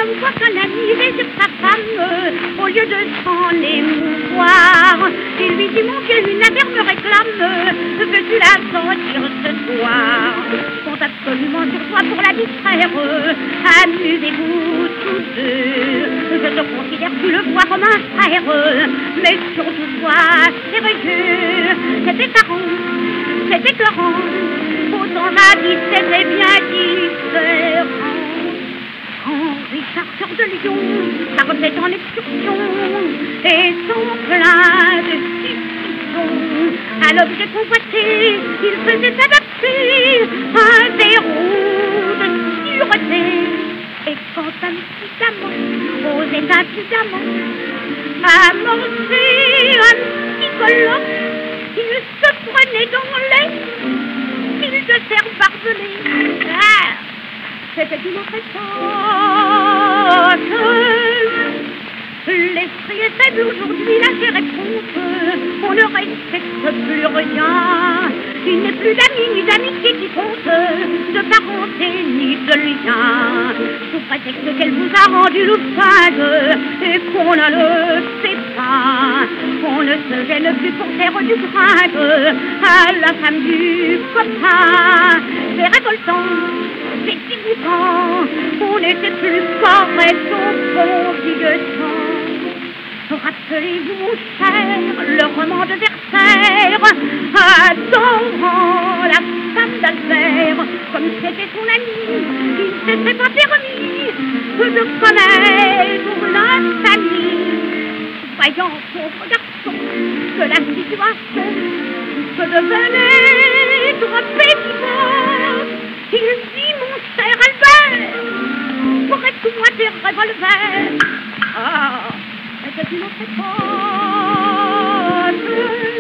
homme voit qu'un ami désire sa femme, au lieu de s'en émouvoir, il lui dit, mon Dieu, une affaire me réclame, veux-tu la sortir ce soir? Compte absolument sur toi pour la distraire, amusez-vous tous deux, je te considère, tu le vois, comme un frère, mais surtout sois sérieux. C'était parent, c'était Florent, autant avis, c'était bien différent. Quand Richard sort de Lyon, partait en excursion, et son plein de suspicion, à l'objet convoité, il faisait adapter un verrou de sûreté. Et quand impudemment, osait impudemment, amorcer un petit colloque, il se prenait dans les fils de terre barbelés. Ah, c'était une autre époque. L'esprit est faible aujourd'hui, la chair est prompte, on ne respecte plus rien. Il n'est plus d'amis ni d'amitié qui compte, de parenté ni de lien. Sous prétexte qu'elle vous a rendu louffade et qu'on ne le sait pas, on ne se gêne plus pour faire du grade à la femme du copain. C'est révoltant, c'est dégoûtant, on n'était plus correct au bon vieux temps. Rappelez-vous, mon cher, le roman de Werther, adorant la femme d'Albert, comme c'était son ami, il ne s'était pas permis de commettre l'infamie. Voyant, pauvre garçon, que la situation se devenait trop pénible, il dit, mon cher Albert, pourrais-tu moi des revolvers? Ah, c'était une autre époque.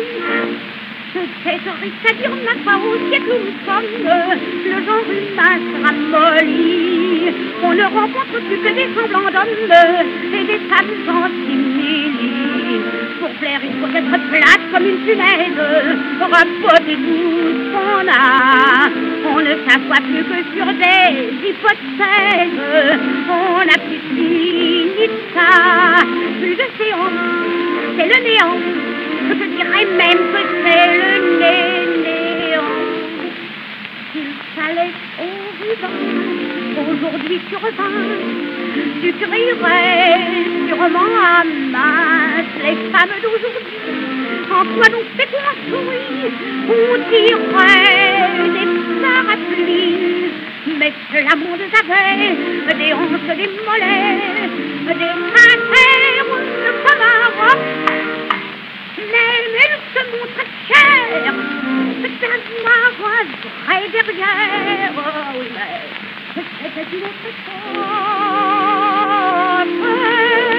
C'était riche à dire, n'a pas au siècle où nous sommes, le genre humain se ramollit. On ne rencontre plus que des semblants d'hommes et des femmes en simili. Pour plaire, il faut être plate comme une punaise, rapporter tout ce qu'on a. On ne s'assoit plus que sur des hypothèses, on n'a plus de ni de ça, plus de séance, c'est le néant. Je dirais même que c'est le néant. S'il fallait au vivant, aujourd'hui tu revins, tu crierais sûrement à masse les femmes d'aujourd'hui. En quoi donc c'est construit? On dirait des parapluies, mais la monde avait des hanches, des mollets, des cratères comme un roc. Mais elle se montre chère, c'est un vrai derrière. Oh, oui, mais c'était une autre époque.